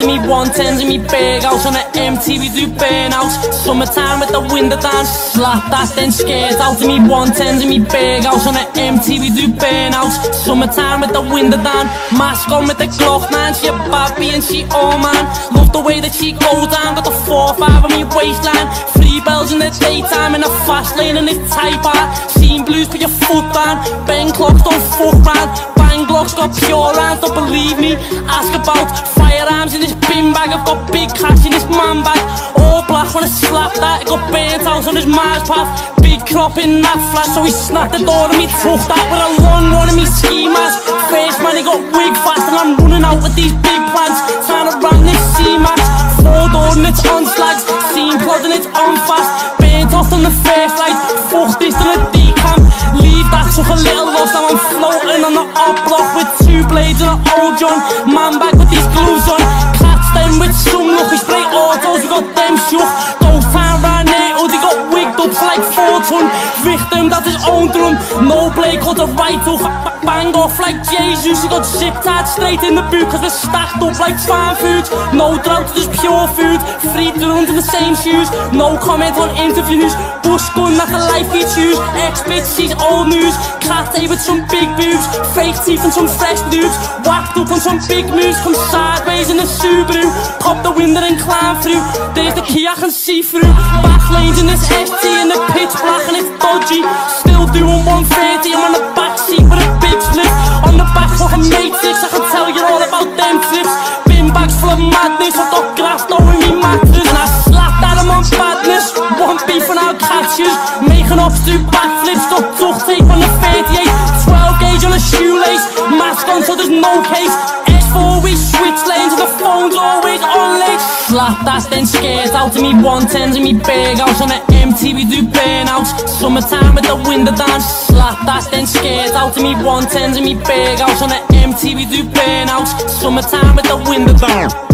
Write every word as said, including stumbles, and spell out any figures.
in me one tens in me big house. On the M T we do burnouts. Summertime with the window down. Slap that then scares out in me one tens in me big house. On the M T we do burnouts. Summertime with the window down. Mask on with the Glock man. She a baby and she all man. Love the way that she goes down. Got the four five on me waistline. Three bells in the daytime in a fast lane and it's tight bar. Seen blues, put your foot down. Bang clocks, don't fuck round. Bang Glocks got pure hands, don't believe me. Ask about firearms in this bin bag. I've got big cash in this man bag. All black when I slap that. It got burnt out on his Mars path. Big crop in that flat, so he snapped the door and me took that with a long one of me ski mask. First man he got wig fast and I'm running out with these big plans. Trying to run this C-Max. Four door and it's on slags. Scene plot and it's on fast. Burnt off on the first light. Fuck this to the decamp. Leave that, took a little loss. Now I'm floating on the up block with two blades and an old John. Man back with these gloves on. Catch them with some luck. We spray autos, we got them shook. Ghost town round there, oh they got wigged up for like four ton. Victim, that's his own drum. No blade called a right hook. Bang off like Jesus. He got zip tied straight in the boot cause they're stacked up like farm food. No drought, just pure food. Three drones in the same shoes. No comment on interviews. Bush gun, that's the life we choose. Ex-bitch, she's old news. Cat A with some big boobs. Fake teeth and some fresh dudes. Whacked up on some big moves. Come sideways in the Subaru. Pop the window and climb through. There's the key I can see through. Back lanes in this S T in the pitch black and it's dodgy. Still doing one thirty, I'm on the back seat with a big flip. On the back fucking matrix, I can tell you all about them flips. Bin bags full of madness, I've got grass throwing me mattress. And I slap that I'm on badness. One beef and I'll catch you. Making ups do backflips, got duct tape on the thirty-eight. Twelve gauge on a shoelace. Mask on so there's no case. S four we switch lanes and the phone's always on late. Slap that then scares out in me one tens in me big house. On the M T we do burnouts. Summertime with the window down. Slap that then scares out in me one tens in me big house. On the M T we do burnouts. Summertime with the window down.